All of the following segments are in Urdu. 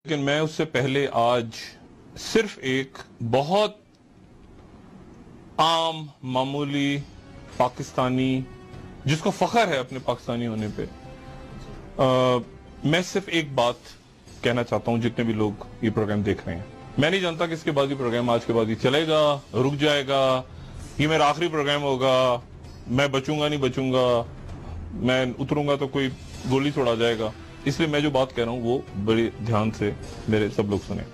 لیکن میں اس سے پہلے آج صرف ایک بہت عام معمولی پاکستانی جس کو فخر ہے اپنے پاکستانی ہونے پہ میں صرف ایک بات کہنا چاہتا ہوں جتنے بھی لوگ یہ پروگرام دیکھ رہے ہیں. میں نہیں جانتا کہ اس کے بعد یہ پروگرام آج کے بعد ہی چلے گا, رک جائے گا, یہ میرا آخری پروگرام ہوگا, میں بچوں گا نہیں بچوں گا, میں اتروں گا تو کوئی گولی چھوڑا جائے گا. اس لیے میں جو بات کہہ رہا ہوں وہ بڑے دھیان سے میرے سب لوگ سنیں.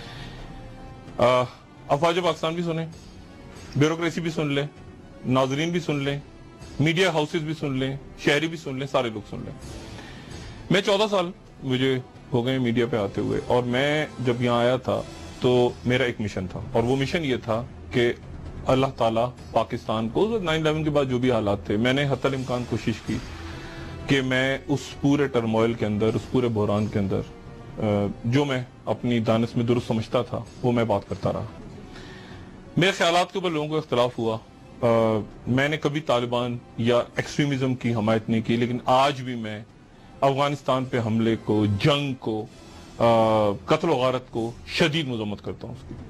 افواج پاکستان بھی سنیں, بیوروکریسی بھی سن لیں, ناظرین بھی سن لیں, میڈیا ہاؤسز بھی سن لیں, شہری بھی سن لیں, سارے لوگ سن لیں. میں 14 سال مجھے ہو گئے میڈیا پہ آتے ہوئے, اور میں جب یہاں آیا تھا تو میرا ایک مشن تھا, اور وہ مشن یہ تھا کہ اللہ تعالیٰ پاکستان کو 9/11 کے بعد جو بھی حالات تھے, میں نے حتی الامکان کوشش کی کہ میں اس پورے ٹرموائل کے اندر, اس پورے بحران کے اندر جو میں اپنی دانش میں درست سمجھتا تھا وہ میں بات کرتا رہا. میرے خیالات کے اوپر لوگوں کو اختلاف ہوا, میں نے کبھی طالبان یا ایکسٹریمزم کی حمایت نہیں کی, لیکن آج بھی میں افغانستان پہ حملے کو, جنگ کو, قتل و غارت کو شدید مذمت کرتا ہوں. اس کی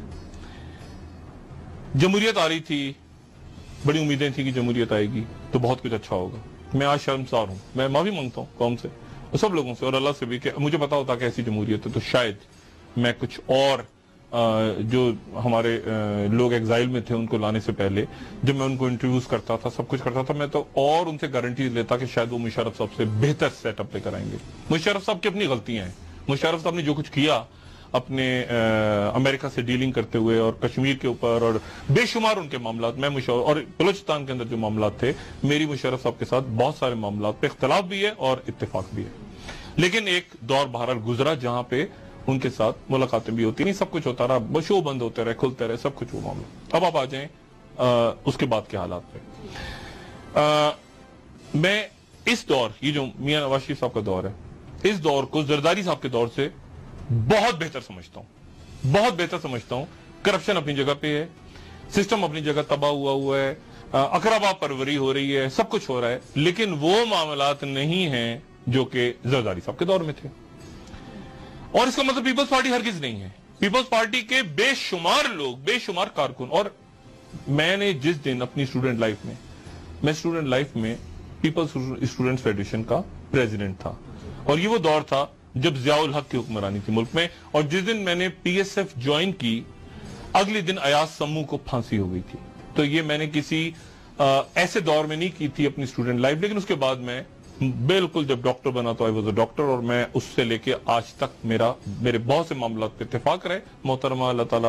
جمہوریت آ رہی تھی, بڑی امیدیں تھی کہ جمہوریت آئے گی تو بہت کچھ اچھا ہوگا. میں آج شرمسار ہوں, میں معافی مانگتا ہوں قوم سے اور سب لوگوں سے اور اللہ سے بھی کہ مجھے پتا ہوتا کہ ایسی جمہوریت ہے تو شاید میں کچھ اور جو ہمارے لوگ ایگزائل میں تھے ان کو لانے سے پہلے جب میں ان کو انٹرویوز کرتا تھا, سب کچھ کرتا تھا, میں تو اور ان سے گارنٹی لیتا کہ شاید وہ مشرف صاحب سے بہتر سیٹ اپ لے کر آئیں گے. مشرف صاحب کی اپنی غلطیاں ہیں. مشرف صاحب نے جو کچھ کیا اپنے امریکہ سے ڈیلنگ کرتے ہوئے اور کشمیر کے اوپر اور بے شمار ان کے معاملات, میں اور بلوچستان کے اندر جو معاملات تھے, میری مشرف صاحب کے ساتھ بہت سارے معاملات پہ اختلاف بھی ہے اور اتفاق بھی ہے. لیکن ایک دور بہرحال گزرا جہاں پہ ان کے ساتھ ملاقاتیں بھی ہوتی نہیں, سب کچھ ہوتا رہا, شو بند ہوتے رہے, کھلتے رہے, سب کچھ وہ معاملہ. اب آپ آ جائیں اس کے بعد کے حالات پہ. میں اس دور, یہ جو میاں نواز شریف صاحب کا دور ہے, اس دور کو زرداری صاحب کے دور سے بہت بہتر سمجھتا ہوں, بہت بہتر سمجھتا ہوں. کرپشن اپنی جگہ پہ ہے, سسٹم اپنی جگہ تباہ ہوا ہے, اقربا پروری ہو رہی ہے, سب کچھ ہو رہا ہے, لیکن وہ معاملات نہیں ہیں جو کہ زرداری صاحب کے دور میں تھے. اور اس کا مطلب پیپلز پارٹی ہرگز نہیں ہے. پیپلز پارٹی کے بے شمار لوگ, بے شمار کارکن, اور میں نے جس دن اپنی اسٹوڈنٹ لائف میں پیپلز اسٹوڈنٹس فیڈریشن کا پریزیڈنٹ تھا, اور یہ وہ دور تھا جب ضیاء الحق کی حکمرانی تھی ملک میں, اور جس دن میں نے پی ایس ایف جوائن کی اگلے دن ایاز سمو کو پھانسی ہو گئی تھی. تو یہ میں نے کسی ایسے دور میں نہیں کی تھی اپنی اسٹوڈنٹ لائف, لیکن اس کے بعد میں بالکل جب ڈاکٹر بنا تو آئی واز اے ڈاکٹر, اور میں اس سے لے کے آج تک میرے بہت سے معاملات پہ اتفاق رہے. محترمہ اللہ تعالیٰ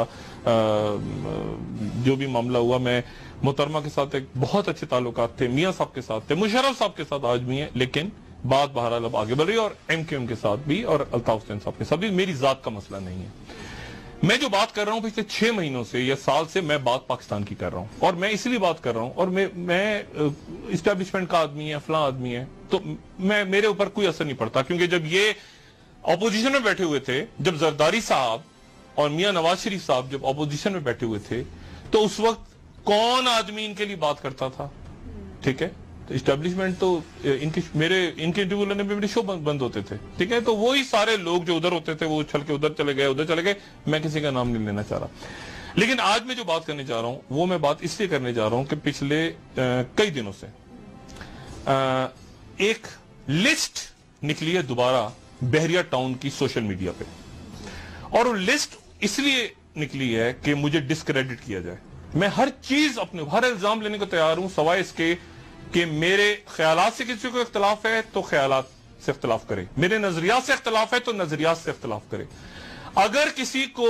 جو بھی معاملہ ہوا, میں محترمہ کے ساتھ ایک بہت اچھے تعلقات تھے, میاں صاحب کے ساتھ تھے, مشرف صاحب کے ساتھ آج بھی ہیں, لیکن بات بہرحال اب آگے بڑھ رہی ہے, اور ایم کیو ایم کے ساتھ بھی اور الطاف حسین صاحب کے ساتھ بھی. میری ذات کا مسئلہ نہیں ہے. میں جو بات کر رہا ہوں پچھلے 6 مہینوں سے یا سال سے, میں بات پاکستان کی کر رہا ہوں, اور میں اس لیے بات کر رہا ہوں, اور میں اسٹیبلشمنٹ کا آدمی ہے, فلاں آدمی ہے, تو میرے اوپر کوئی اثر نہیں پڑتا. کیونکہ جب یہ اپوزیشن میں بیٹھے ہوئے تھے, جب زرداری صاحب اور میاں نواز شریف صاحب جب اپوزیشن میں بیٹھے ہوئے تھے, تو اس وقت کون آدمی ان کے لیے بات کرتا تھا؟ ٹھیک ہے, اسٹیبلشمنٹ تو ان کے انٹرویو لینے میں میرے شو بند ہوتے تھے. ٹھیک ہے, تو وہی سارے لوگ جو ادھر ہوتے تھے وہ چھل کے ادھر چلے گئے. میں کسی کا نام نہیں لینا چاہ رہا, لیکن آج میں جو بات کرنے جا رہا ہوں وہ میں بات اس لیے کرنے جا رہا ہوں کہ پچھلے کئی دنوں سے ایک لسٹ نکلی ہے دوبارہ بحریہ ٹاؤن کی سوشل میڈیا پہ, اور وہ لسٹ اس لیے نکلی ہے کہ مجھے ڈسکریڈٹ کیا جائے. میں ہر چیز ہر الزام لینے کو تیار ہوں, سوائے اس کے کہ میرے خیالات سے کسی کو اختلاف ہے تو خیالات سے اختلاف کرے, میرے نظریات سے اختلاف ہے تو نظریات سے اختلاف کرے. اگر کسی کو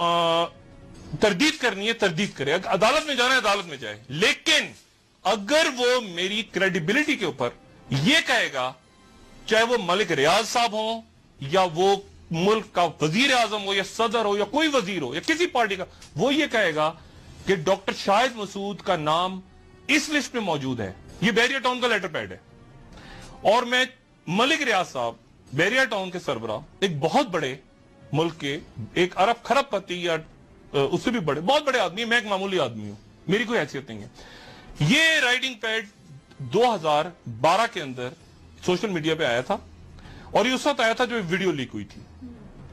تردید کرنی ہے تردید کرے, اگر عدالت میں جانا ہے عدالت میں جائے, لیکن اگر وہ میری کریڈیبلٹی کے اوپر یہ کہے گا, چاہے وہ ملک ریاض صاحب ہوں یا وہ ملک کا وزیر اعظم ہو یا صدر ہو یا کوئی وزیر ہو یا کسی پارٹی کا, وہ یہ کہے گا کہ ڈاکٹر شاہد مسعود کا نام اس لسٹ میں موجود ہے, یہ بحریہ ٹاؤن کا لیٹر پیڈ ہے, اور میں ملک ریاض صاحب بحریہ ٹاؤن کے سربراہ, ایک بہت بڑے ملک کے ایک ارب خرب پتی یا اس سے بھی بڑے بہت بڑے آدمی, میں ایک معمولی آدمی ہوں, میری کوئی حیثیت نہیں ہے. یہ رائٹنگ پیڈ 2012 کے اندر سوشل میڈیا پہ آیا تھا, اور یہ اس وقت آیا تھا جو ویڈیو لیک ہوئی تھی.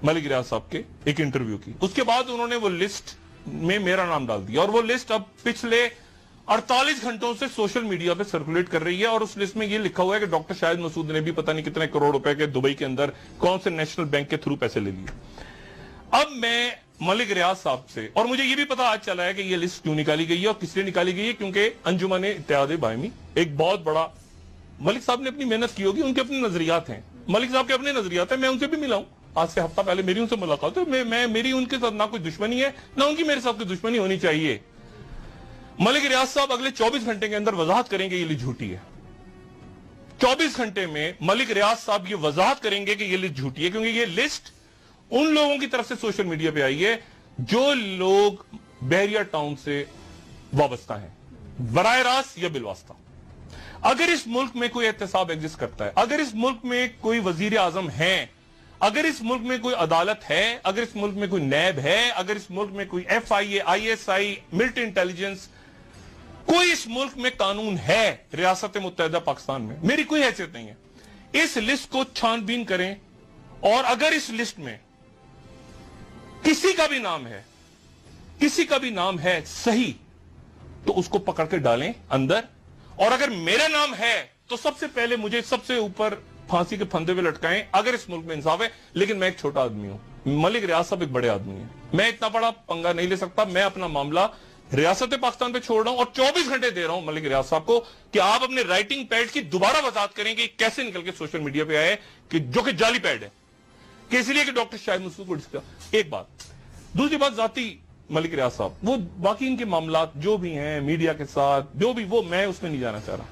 मलिक रियाज साहब के एक इंटरव्यू की। उसके बाद उन्होंने वो लिस्ट में मेरा नाम डाल दिया और वो लिस्ट अब पिछले 48 घंटों से सोशल मीडिया पे सर्कुलेट कर रही है और उस लिस्ट में ये लिखा हुआ है कि डॉक्टर शाहिद मसूद ने भी पता नहीं कितने करोड़ रुपए के दुबई के अंदर कौन से नेशनल बैंक के थ्रू पैसे ले लिए। अब मैं मलिक रियाज साहब से, और मुझे ये भी पता आज चला है कि ये लिस्ट क्यों निकाली गई है और किस लिए निकाली गई है, क्योंकि अंजुमन इत्तेहाद बायमी एक बहुत बड़ा, मलिक साहब ने अपनी मेहनत की होगी, उनके अपने नजरियात हैं, मलिक साहब के अपने नजरियात हैं। मैं उनसे भी मिला हूं, आज से हफ्ता पहले मेरी उनसे मुलाकात है। मेरी उनके साथ ना कोई दुश्मनी है ना उनकी मेरे साथ कोई दुश्मनी होनी चाहिए। मलिक रियाज साहब अगले 24 घंटे के अंदर वजाहत करेंगे ये लिस्ट झूठी है। 24 घंटे में मलिक रियाज साहब ये वजाहत करेंगे कि ये लिस्ट झूठी है, क्योंकि ये लिस्ट उन लोगों की तरफ से सोशल मीडिया पे आई है जो लोग बहरिया टाउन से वाबस्ता हैं, बराह रास्त या बिलवास्ता। अगर इस मुल्क में कोई एहतसाब एग्जिस्ट करता है, अगर इस मुल्क में कोई वजीर आजम है, अगर इस मुल्क में कोई अदालत है, अगर इस मुल्क में कोई नैब है, अगर इस मुल्क में कोई FIA, ISI, मिलिट्री इंटेलिजेंस, कोई इस मुल्क में कानून है रियासत मुत्तहिदा पाकिस्तान में, मेरी कोई हैसियत नहीं है। इस लिस्ट को छानबीन करें और अगर इस लिस्ट में किसी का भी नाम है, किसी का भी नाम है सही, तो उसको पकड़ के डालें अंदर, और अगर मेरा नाम है तो सबसे पहले मुझे सबसे ऊपर फांसी के फंदे पे लटकाएं, अगर इस मुल्क में इंसाफ है। लेकिन मैं एक छोटा आदमी हूं, मलिक रियाज साहब एक बड़े आदमी हैं, मैं इतना बड़ा पंगा नहीं ले सकता। मैं अपना मामला रियासत पाकिस्तान पे छोड़ रहा हूं और 24 घंटे दे रहा हूं मलिक रियाज साहब को कि आप अपने राइटिंग पैड की दोबारा वजाहत करें कि कैसे निकल के सोशल मीडिया पे आए, कि जो कि जाली पैड है, कि इसलिए कि डॉक्टर शाहिद मसूद को। एक बात, दूसरी बात, जाती मलिक रियाज साहब, वो बाकी इनके मामला जो भी हैं मीडिया के साथ, जो भी, वो मैं उसमें नहीं जाना चाह रहा।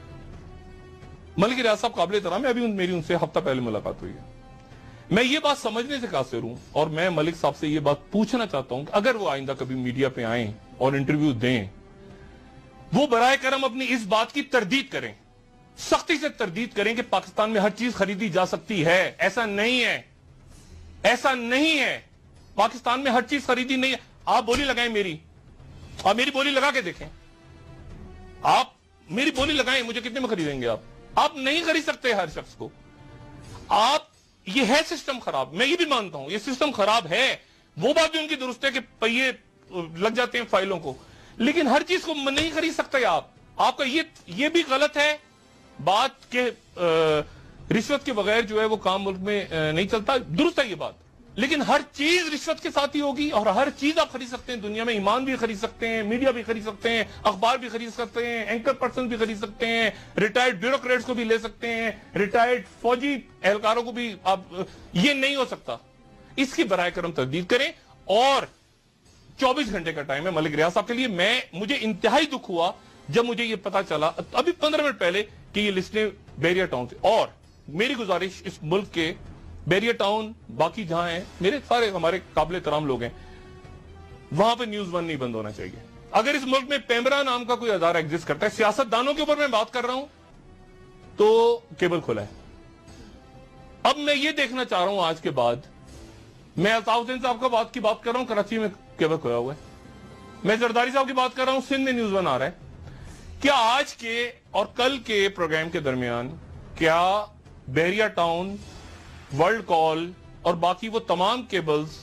मलिक रियाज साहब काबिल एहतराम है, अभी मेरी उनसे हफ्ता पहले मुलाकात हुई है। मैं ये बात समझने से कासिर हूं और मैं मलिक साहब से ये बात पूछना चाहता हूं कि अगर वो आइंदा कभी मीडिया पे आए और इंटरव्यू दें, वो बराए करम अपनी इस बात की तरदीद करें, सख्ती से तरदीद करें कि पाकिस्तान में हर चीज खरीदी जा सकती है। ऐसा नहीं है, ऐसा नहीं है, पाकिस्तान में हर चीज खरीदी नहीं है। आप बोली लगाएं मेरी, आप मेरी बोली लगा के देखें, आप मेरी बोली लगाएं, मुझे कितने में खरीदेंगे आप नहीं खरीद सकते हर शख्स को। आप, ये है सिस्टम खराब, मैं ये भी मानता हूं ये सिस्टम खराब है, वो बात भी उनकी दुरुस्त है कि पहिए लग जाते हैं फाइलों को, लेकिन हर चीज को नहीं खरीद सकते आप। आपका ये भी गलत है बात के रिश्वत के बगैर जो है वो काम मुल्क में नहीं चलता, दुरुस्त है ये बात, लेकिन हर चीज रिश्वत के साथ ही होगी और हर चीज आप खरीद सकते हैं दुनिया में। ईमान भी खरीद सकते हैं, मीडिया भी खरीद सकते हैं, अखबार भी खरीद सकते हैं, एंकर पर्सन भी खरीद सकते हैं, रिटायर्ड ब्यूरोक्रेट्स को भी ले सकते हैं, रिटायर्ड फौजी एहलकारों को भी आप, ये नहीं हो सकता। इसकी बराए करम तरदीद करें और 24 घंटे का टाइम है मलिक रियाज साहब के लिए। मुझे इंतहाई दुख हुआ जब मुझे ये पता चला अभी 15 मिनट पहले कि ये लिस्टें बहरिया टाउन से। और मेरी गुजारिश इस मुल्क के बहरिया टाउन, बाकी जहां हैं, मेरे सारे हमारे काबिल एहतराम लोग हैं, वहां पे न्यूज़ 1 नहीं बंद होना चाहिए। अगर इस मुल्क में पेमरा नाम का कोई अदारा एग्जिस्ट करता है, सियासतदानों के ऊपर मैं बात कर रहा हूं, तो केबल खुला है। अब मैं ये देखना चाह रहा हूं आज के बाद, मैं अल्ताफ हुसैन साहब का बात कर रहा हूं, कराची में केबल खुला हुआ है, मैं जरदारी साहब की बात कर रहा हूं, सिंध में न्यूज़ 1 आ रहा है। क्या आज के और कल के प्रोग्राम के दरमियान क्या बहरिया टाउन, वर्ल्ड कॉल और बाकी वो तमाम केबल्स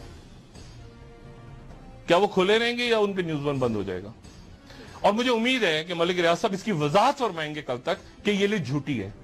क्या वो खुले रहेंगे या उन पे न्यूज़ 1 बंद हो जाएगा? और मुझे उम्मीद है कि मलिक रियाज साहब इसकी वजाहत फरमाएंगे कल तक कि ये लिस्ट झूठी है।